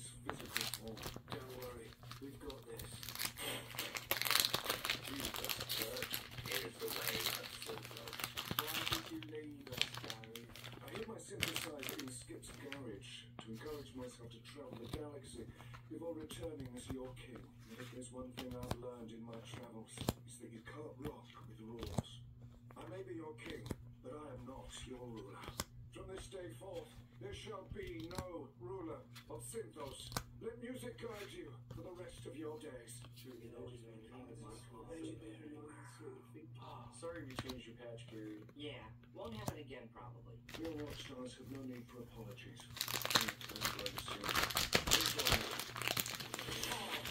his physical form. Don't worry, we've got this. Jesus, Church, here's the way of Synthos. Why did you leave us, Gary? I hid my synthesizer in Skip's garage to encourage myself to travel the galaxy before returning as your king. And if there's one thing I've learned in my travels, it's that you can't rock with rules. I may be your king, but I am not your ruler. From this day forth, there shall be no ruler of Synthos. Let music guide you for the rest of your days. Sorry we changed your patch, Gary. Yeah, won't happen again, probably. Your watchstars have no need for apologies.